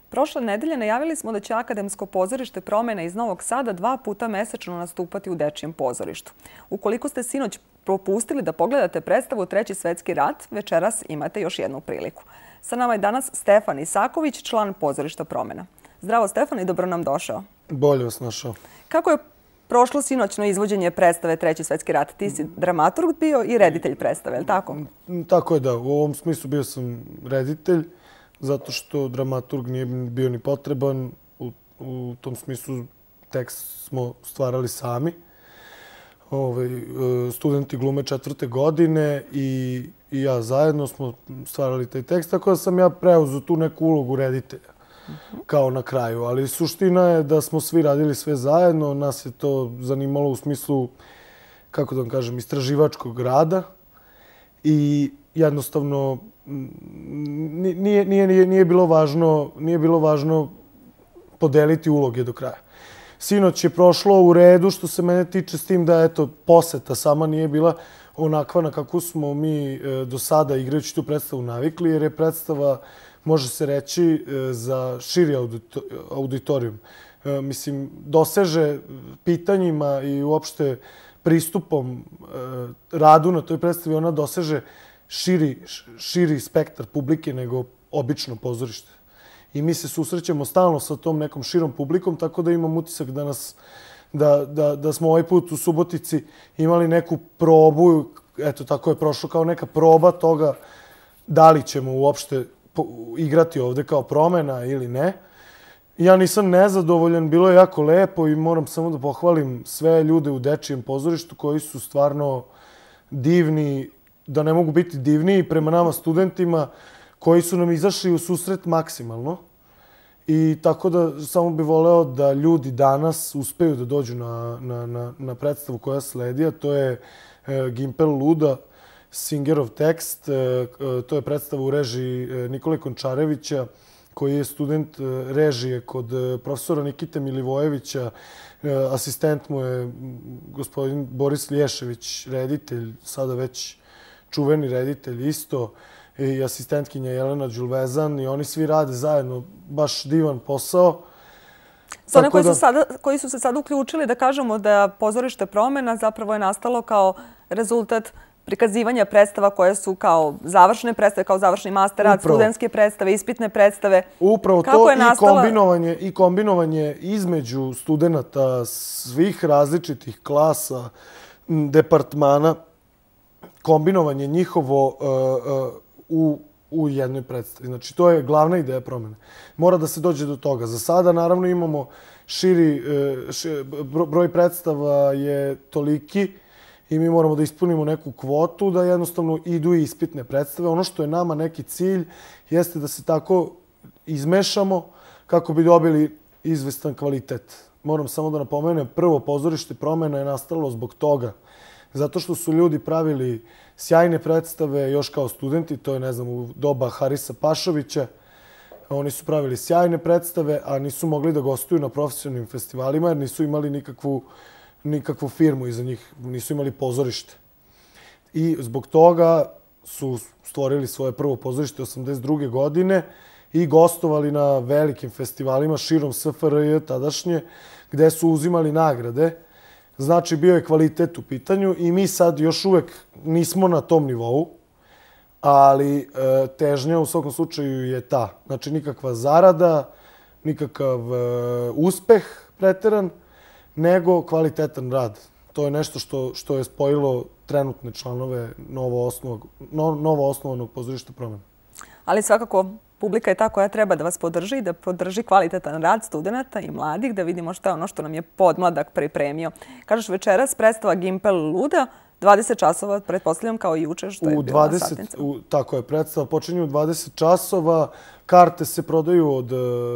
Prošle nedelje najavili smo da će Akademsko pozorište Promena iz Novog Sada 2 puta mesečno nastupati u Dečijem pozorištu. Ukoliko ste sinoć propustili da pogledate predstavu Treći svetski rat, večeras imate još jednu priliku. Sa nama je danas Stefan Isaković, član pozorišta Promena. Zdravo Stefan i dobro nam došao. Bolje vas našao. Kako je prošlo sinoćno izvođenje predstave Treći svetski rat? Ti si dramaturg bio i reditelj predstave, je li tako? Tako je, da. U ovom smislu bio sam reditelj, zato što dramaturg nije bio ni potreban. U tom smislu tekst smo stvarali sami. Studenti glume 4. godine i ja zajedno smo stvarali taj tekst, tako da sam ja preuzeo tu neku ulogu reditelja kao na kraju. Ali suština je da smo svi radili sve zajedno, nas je to zanimalo u smislu, kako da vam kažem, istraživačkog rada i jednostavno nije bilo važno podeliti uloge do kraja. Sinoć je prošlo u redu što se mene tiče, s tim da poseta sama nije bila onakva na kakvu smo mi do sada igrajući tu predstavu navikli, jer je predstava, može se reći, za širi auditorijum. Mislim, doseže pitanjima i uopšte pristupom radu na toj predstavi, ona doseže širi spektar publike nego obično pozorište. I mi se susrećemo stalno sa tom nekom širom publikom, tako da imam utisak da smo ovaj put u Subotici imali neku probu, eto tako je prošlo kao neka proba toga da li ćemo uopšte igrati ovde kao Promena ili ne. Ja nisam nezadovoljan, bilo je jako lepo i moram samo da pohvalim sve ljude u Dečijem pozorištu koji su stvarno divni, da ne mogu biti divniji prema nama studentima, koji su nam izašli u susret maksimalno. I tako da samo bih voleo da ljudi danas uspeju da dođu na predstavu koja sledi, a to je Gimpel Luda, Singerov tekst. To je predstava u režiji Nikole Končarevića, koji je student režije kod profesora Nikite Milivojevića. Asistent mu je gospodin Boris Lješević, reditelj, sada već čuveni reditelj isto, i asistentkinja Jelena Đulvezan, i oni svi rade zajedno baš divan posao. Za one koji su se sad uključili, da kažemo da pozorište Promena zapravo je nastalo kao rezultat prikazivanja predstava koje su kao završne predstave, kao završni master rad, studentske predstave, ispitne predstave. Upravo to i kombinovanje između studenta svih različitih klasa, departmana, kombinovanje njihovo u jednoj predstavi. Znači, to je glavna ideja Promene. Mora da se dođe do toga. Za sada, naravno, imamo broj predstava je toliki i mi moramo da ispunimo neku kvotu, da jednostavno idu i ispitne predstave. Ono što je nama neki cilj jeste da se tako izmešamo kako bi dobili izvestan kvalitet. Moram samo da napomenem, prvo pozorište Promena je nastalo zbog toga. Zato što su ljudi pravili sjajne predstave još kao studenti, to je, ne znam, u doba Harisa Pašovića. Oni su pravili sjajne predstave, a nisu mogli da gostuju na profesionalnim festivalima jer nisu imali nikakvu firmu iza njih, nisu imali pozorište. I zbog toga su stvorili svoje prvo pozorište 82. godine i gostovali na velikim festivalima širom SFRJ tadašnje, gde su uzimali nagrade. Znači, bio je kvalitet u pitanju i mi sad još uvek nismo na tom nivou, ali težnja u svakom slučaju je ta. Znači, nikakva zarada, nikakav uspeh preteran, nego kvalitetan rad. To je nešto što je spojilo trenutne članove novo osnovanog pozorišta Promena. Ali svakako publika je ta koja treba da vas podrži i da podrži kvalitetan rad studenta i mladih, da vidimo šta je ono što nam je podmladak pripremio. Kažeš večeras predstava Gimpel Luda, 20 časova, pretpostavljam kao i juče što je bila satnica. Tako je, predstava počinje u 20 časova, karte se prodaju od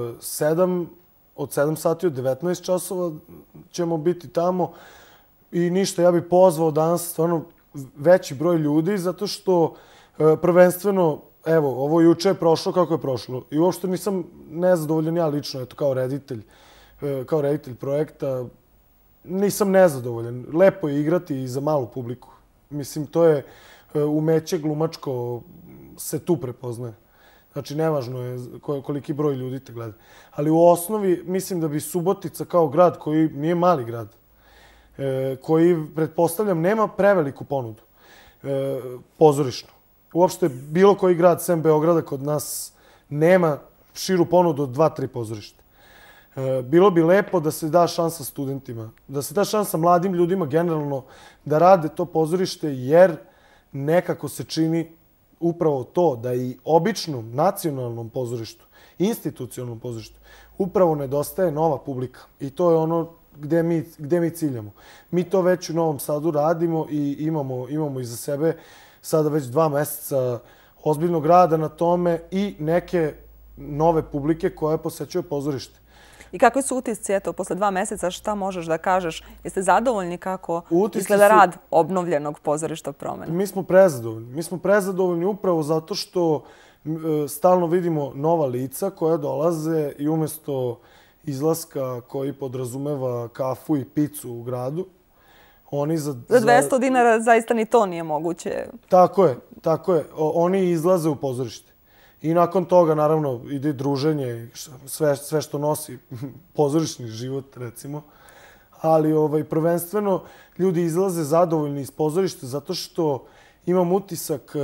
7 sati, od 19 časova ćemo biti tamo i ništa, ja bih pozvao danas stvarno veći broj ljudi zato što prvenstveno, evo, ovo juče je prošlo kako je prošlo i uopšte nisam nezadovoljan ja lično, eto, kao reditelj projekta, nisam nezadovoljan. Lepo je igrati i za malu publiku. Mislim, to je umeće glumačko se tu prepoznaje. Znači, nevažno je koliki broj ljudi te gleda. Ali u osnovi mislim da bi Subotica kao grad koji nije mali grad, koji, pretpostavljam, nema preveliku ponudu pozorišnu. Uopšte, bilo koji grad, sem Beograda, kod nas nema širu ponudu od 2-3 pozorišta. Bilo bi lepo da se da šansa studentima, da se da šansa mladim ljudima generalno da rade to pozorište, jer nekako se čini upravo to da i običnom nacionalnom pozorištu, institucionalnom pozorištu, upravo nedostaje nova publika. I to je ono gde mi ciljamo. Mi to već u Novom Sadu radimo i imamo iza sebe sada već 2 meseca ozbiljnog rada na tome i neke nove publike koje posećuje pozorište. I kakvi su utisci, eto, posle 2 meseca, šta možeš da kažeš? Jeste zadovoljni kako izgleda rad obnovljenog pozorišta Promena? Mi smo prezadovoljni. Mi smo prezadovoljni upravo zato što stalno vidimo nova lica koja dolaze i umjesto izlaska koji podrazumeva kafu i picu u gradu, oni za 200 dinara zaista ni to nije moguće. Tako je. Oni izlaze u pozorište. I nakon toga, naravno, ide druženje, sve što nosi pozorišni život, recimo. Ali prvenstveno ljudi izlaze zadovoljni iz pozorišta zato što imam utisak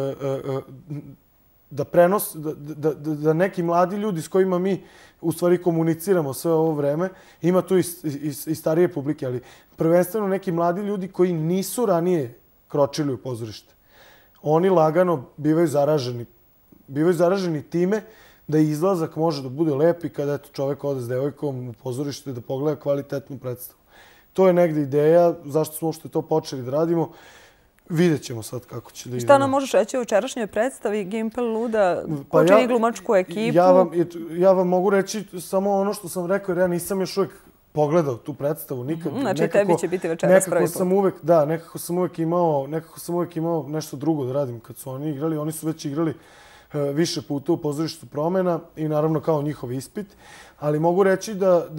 da neki mladi ljudi s kojima mi u stvari komuniciramo sve ovo vreme, ima tu i starije publike, ali prvenstveno neki mladi ljudi koji nisu ranije kročili u pozorište. Oni lagano bivaju zaraženi time da izlazak može da bude lep i kada čovek ode s devojkom u pozorište da pogleda kvalitetnu predstavu. To je negde ideja, zašto smo uopšte to počeli da radimo. Vidjet ćemo sad kako će da ide. Šta nam možeš reći o večerašnjoj predstavi Gimpel Luda? Ko čini glumačku ekipu? Ja vam mogu reći samo ono što sam rekao, jer ja nisam još uvijek pogledao tu predstavu nikad. Znači tebi će biti večeras prvi put. Da, nekako sam uvijek imao nešto drugo da radim kad su oni igrali. Oni su već igrali više puta u pozorištu Promena i naravno kao njihov ispit. Ali mogu reći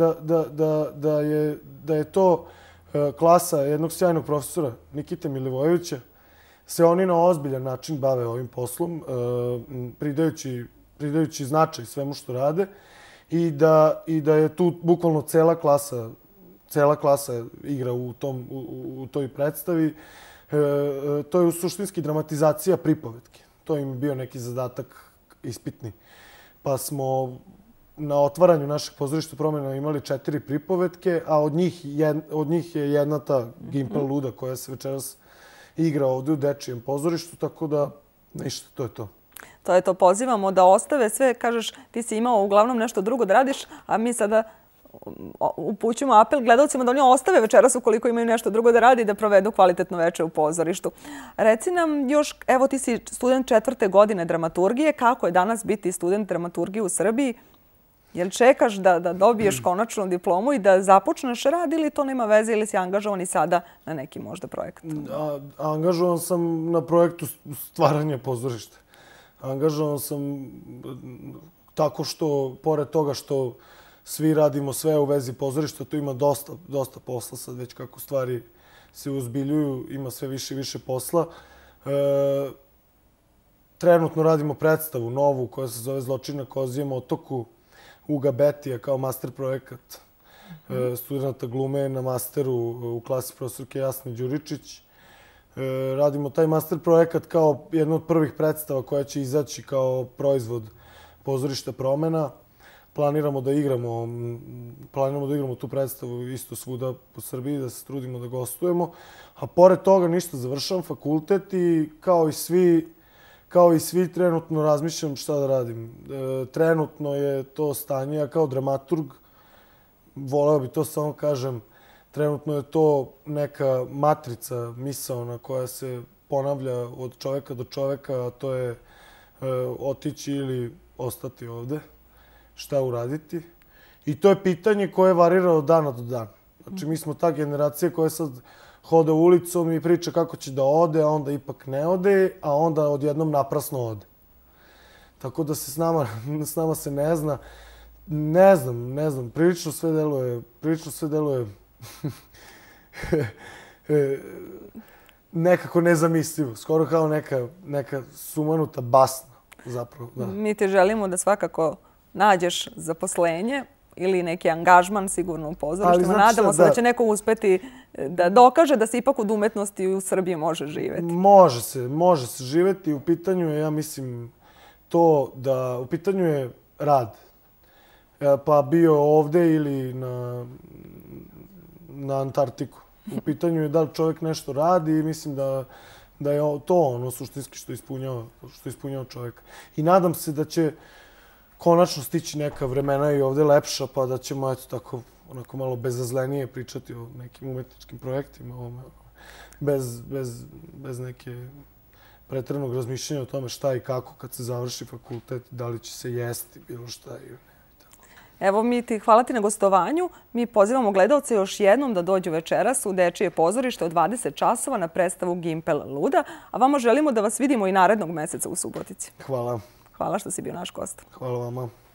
da je to klasa jednog sjajnog profesora Nikite Milivojevića. Se oni na ozbiljan način bave ovim poslom, pridajući značaj svemu što rade i da je tu bukvalno cela klasa igra u toj predstavi. To je u suštinski dramatizacija pripovetke. To im je bio neki zadatak ispitni. Pa smo na otvaranju našeg pozorišta Promena imali 4 pripovetke, a od njih je jedna ta Gimpel Luda koja se večeras igra ovdje u Dečijem pozorištu, tako da ništa, to je to. To je to, pozivamo da ostave sve, kažeš ti si imao uglavnom nešto drugo da radiš, a mi sada upućujemo apel gledalcima da oni ostave večeras ukoliko imaju nešto drugo da radi i da provedu kvalitetno veče u pozorištu. Reci nam još, evo ti si student 4. godine dramaturgije, kako je danas biti student dramaturgije u Srbiji? Jel čekaš da dobiješ konačnu diplomu i da započneš rad ili to nema veze ili si angažovan i sada na neki možda projekat? Angažovan sam na projektu stvaranja pozorišta. Angažovan sam tako što, pored toga što svi radimo sve u vezi pozorišta, tu ima dosta posla sad već kako stvari se uzbiljuju, ima sve više i više posla. Trenutno radimo predstavu novu koja se zove Zločin na Kozijem otoku Uga Betija kao master projekat studenta glume na masteru u klasi profesorke Jasne Đuričić. Radimo taj master projekat kao jednu od prvih predstava koja će izaći kao proizvod pozorišta Promena. Planiramo da igramo tu predstavu isto svuda po Srbiji, da se trudimo da gostujemo. A pored toga ništa, završavam fakultet i kao i svi trenutno razmišljam šta da radim. Trenutno je to stanje, ja kao dramaturg, voleo bi to samo kažem, trenutno je to neka matrica misaona koja se ponavlja od čoveka do čoveka, a to je otići ili ostati ovde, šta uraditi. I to je pitanje koje varira od dana do dana. Znači, mi smo ta generacija koja sad hoda ulicom i priča kako će da ode, a onda ipak ne ode, a onda odjednom naprasno ode. Tako da se s nama se ne zna. Ne znam, prilično sve deluje nekako nezamislivo. Skoro kao neka sumanuta basna. zapravo. Da. Mi ti želimo da svakako nađeš zaposlenje ili neki angažman sigurno u pozorištima. Nadamo se da će neko uspeti da dokaže da se ipak od umetnosti u Srbiji može živeti. Može se živeti. U pitanju je, ja mislim, to da u pitanju je rad. Pa bio ovde ili na Antarktiku. U pitanju je da li čovjek nešto radi i mislim da je to ono suštinski što ispunjava čovjeka. I nadam se da će konačno stići neka vremena i ovde lepša, pa da ćemo eto tako onako malo bezazlenije pričati o nekim umetničkim projektima, bez neke preteranog razmišljanja o tome šta i kako kad se završi fakultet, da li će se jesti bilo šta ili ne. Evo, hvala ti na gostovanju. Mi pozivamo gledalce još jednom da dođu večeras u Dečije pozorište od 20 časova na predstavu Gimpel Luda, a vama želimo da vas vidimo i narednog meseca u Subotici. Hvala. Hvala što si bio naš gost. Hvala vama.